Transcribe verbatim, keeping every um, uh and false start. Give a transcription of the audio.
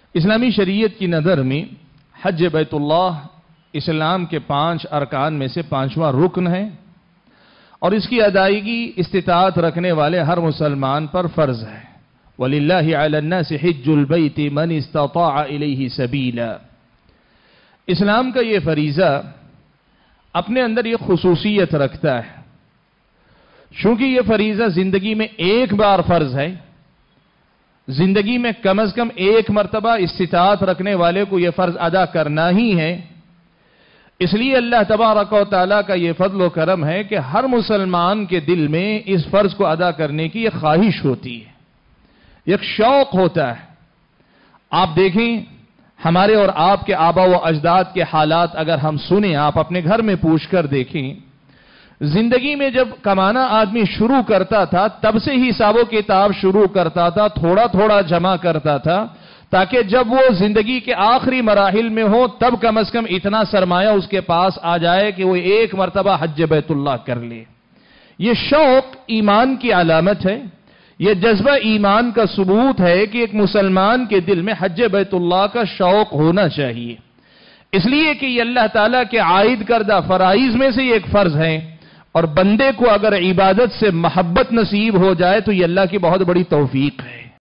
اسلامی شریعت کی نظر میں حج بیت اللہ اسلام کے پانچ ارکان میں سے پانچواں رکن ہے اور اس کی ادائیگی استطاعت رکھنے والے ہر مسلمان پر فرض ہے۔ وَلِلَّهِ عَلَى النَّاسِ حِجُّ الْبَيْتِ مَنِ اسْتَطَاعَ إِلَيْهِ سَبِيلًا۔ اسلام کا یہ فریضہ اپنے اندر یہ خصوصیت رکھتا ہے، چونکہ یہ فریضہ زندگی میں ایک بار فرض ہے، زندگی میں کم از کم ایک مرتبہ استطاعت رکھنے والے کو یہ فرض ادا کرنا ہی ہے۔ اس لیے اللہ تبارک و تعالیٰ کا یہ فضل و کرم ہے کہ ہر مسلمان کے دل میں اس فرض کو ادا کرنے کی ایک خواہش ہوتی ہے، ایک شوق ہوتا ہے۔ آپ دیکھیں ہمارے اور آپ کے آبا و اجداد کے حالات اگر ہم سنیں، آپ اپنے گھر میں پوچھ کر دیکھیں، زندگی میں جب کمانا آدمی شروع کرتا تھا تب سے ہی حساب و کتاب شروع کرتا تھا، تھوڑا تھوڑا جمع کرتا تھا تاکہ جب وہ زندگی کے آخری مراحل میں ہو تب کم از کم اتنا سرمایہ اس کے پاس آ جائے کہ وہ ایک مرتبہ حج بیت اللہ کر لے۔ یہ شوق ایمان کی علامت ہے، یہ جذبہ ایمان کا ثبوت ہے کہ ایک مسلمان کے دل میں حج بیت اللہ کا شوق ہونا چاہیے، اس لیے کہ یہ اللہ تعالیٰ کے عائد کردہ فرائض میں سے ایک فرض ہے، اور بندے کو اگر عبادت سے محبت نصیب ہو جائے تو یہ اللہ کی بہت بڑی توفیق ہے۔